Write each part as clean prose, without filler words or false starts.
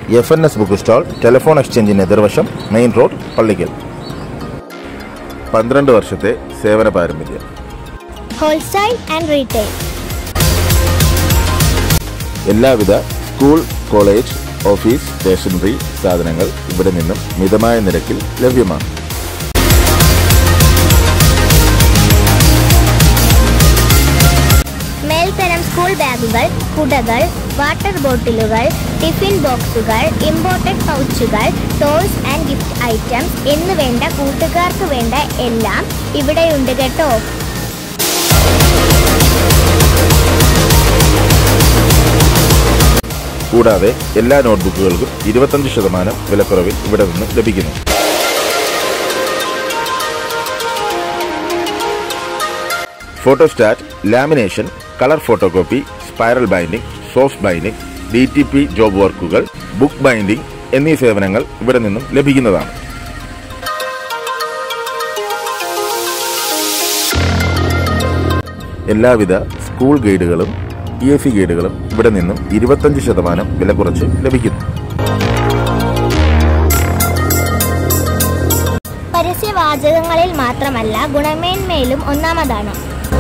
FNS book stall, telephone എക്സ്ചേഞ്ചിന് എതിർവശം, main road, Pallikkal. 12 വർഷത്തെ സേവന പാരമ്പര്യം. Wholesale and retail. എല്ലാവിധ സ്കൂൾ, കോളേജ്, ഓഫീസ്, സ്റ്റേഷനറി സാധനങ്ങൾ ഇവിടെ നിന്നും മിതമായ നിരക്കിൽ ലഭ്യമാണ്. മേൽത്തരം സ്കൂൾ ബാഗുകൾ, കുടകൾ, വാട്ടർ ബോട്ടിലുകൾ, ടിഫിൻ ബോക്സുകൾ, ഇമ്പോർട്ടഡ് പൗച്ചുകൾ, ടോയ്സ് ആൻഡ് ഗിഫ്റ്റ് ഐറ്റംസ് എന്ന് വേണ്ട കൂട്ടുകാർക്ക് വേണ്ട എല്ലാം ഇവിടെയുണ്ട് കേട്ടോ. കൂടാതെ എല്ലാ നോട്ട്ബുക്കുകൾക്കും 25% വിലക്കുറവിൽ ഇവിടെ നിന്ന് ലഭിക്കുന്നു. Photostat, lamination, colour photocopy, spiral binding, soft binding, DTP job വർക്കുകൾ, ബുക്ക് ബൈൻഡിംഗ് എന്നീ സേവനങ്ങൾ ഇവിടെ നിന്നും ലഭിക്കുന്നതാണ്. എല്ലാവിധ സ്കൂൾ ഗൈഡുകളും PSC ഗൈഡുകളും ഇവിടെ നിന്നും 25% വില കുറച്ച് ലഭിക്കുന്നു. പരസ്യവാചകങ്ങളിൽ മാത്രമല്ല, ഗുണമേന്മയിലും ഒന്നാമതാണ്.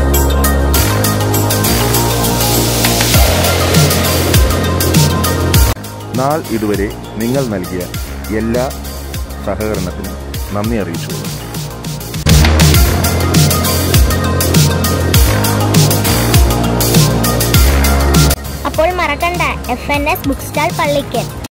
നാൾ ഇതുവരെ നിങ്ങൾ നൽകിയ എല്ലാ സഹകരണത്തിനും നന്ദി അറിയിച്ചുകൊള്ളുന്നു. അപ്പോൾ മറക്കണ്ട, FNS ബുക്ക് സ്റ്റാൾ, പള്ളിക്കൽ.